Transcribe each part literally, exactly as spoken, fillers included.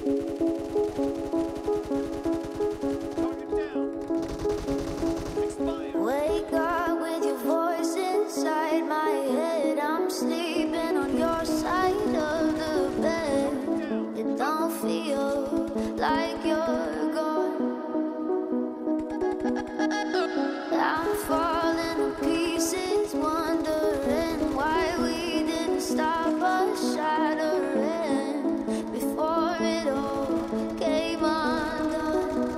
Wake up with your voice inside my head. I'm sleeping on your side of the bed. It don't feel like you're gone. I'm falling to pieces, wondering why we didn't stop us shattering before it all came undone.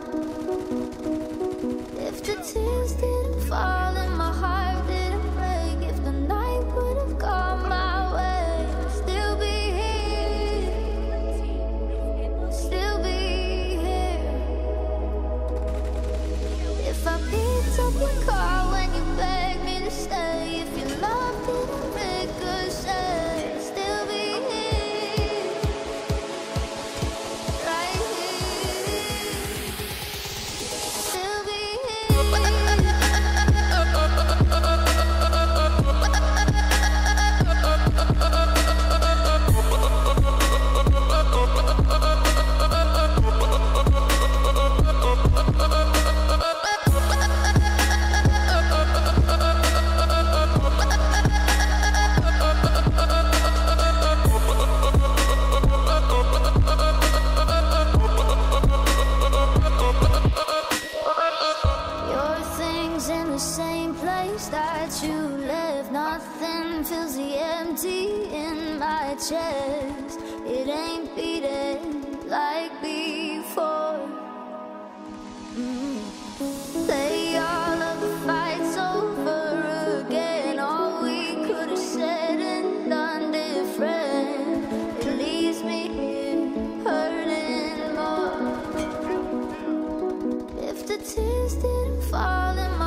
If the tears didn't fall and my heart didn't break, if the night would have gone my way, still be here, still be here. If I picked up your call when you begged me to stay, if your love didn't ricochet, still be here, right here, still be in the same place that you left. Nothing fills the empty in my chest. It ain't beating like before. mm. Play all of the fights over again. All we could have said and done different. It leaves me here hurting more. If the tears didn't fall in